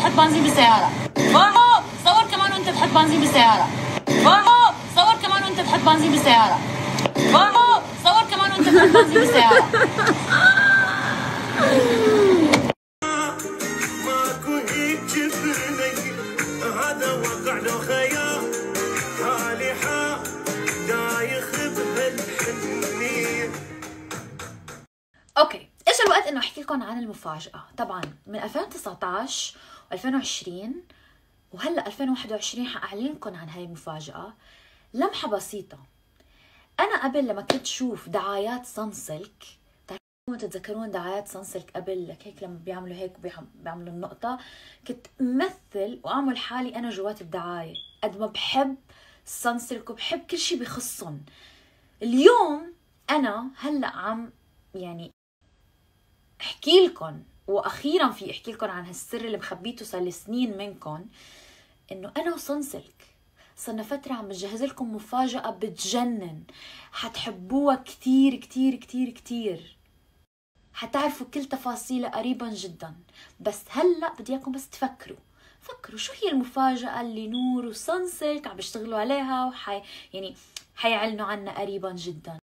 بتحط بنزين بالسيارة. ماما صور كمان وانت بتحط بنزين بالسيارة. ماما صور كمان وانت بتحط بنزين بالسيارة. ماما صور كمان وانت بتحط بنزين بالسيارة. ماكو هيك جبرني هذا واقع لو خيال حالي دايخ بهالحنين. اوكي، اجى الوقت انه احكي لكم عن المفاجأة. طبعا من 2019 و2020 وهلا 2021 حاعلن لكم عن هاي المفاجأة. لمحة بسيطة، انا قبل لما كنت شوف دعايات سانسلك، تتذكرون دعايات سانسلك قبل لك هيك لما بيعملوا هيك بيعملوا النقطة، كنت امثل واعمل حالي انا جوات الدعاية قد ما بحب سانسلك وبحب كل شيء بخصهم. اليوم انا هلا عم يعني احكي لكم، واخيرا في احكي لكم عن هالسر اللي مخبيته صار لي سنين منكم، انه انا وسانسلك صرنا فترة عم نجهز لكم مفاجأة بتجنن، حتحبوها كتير كتير كتير كتير، حتعرفوا كل تفاصيلها قريبا جدا. بس هلا بدي اياكم بس تفكروا شو هي المفاجأة اللي نور وسانسلك عم بيشتغلوا عليها يعني حيعلنوا عنها قريبا جدا.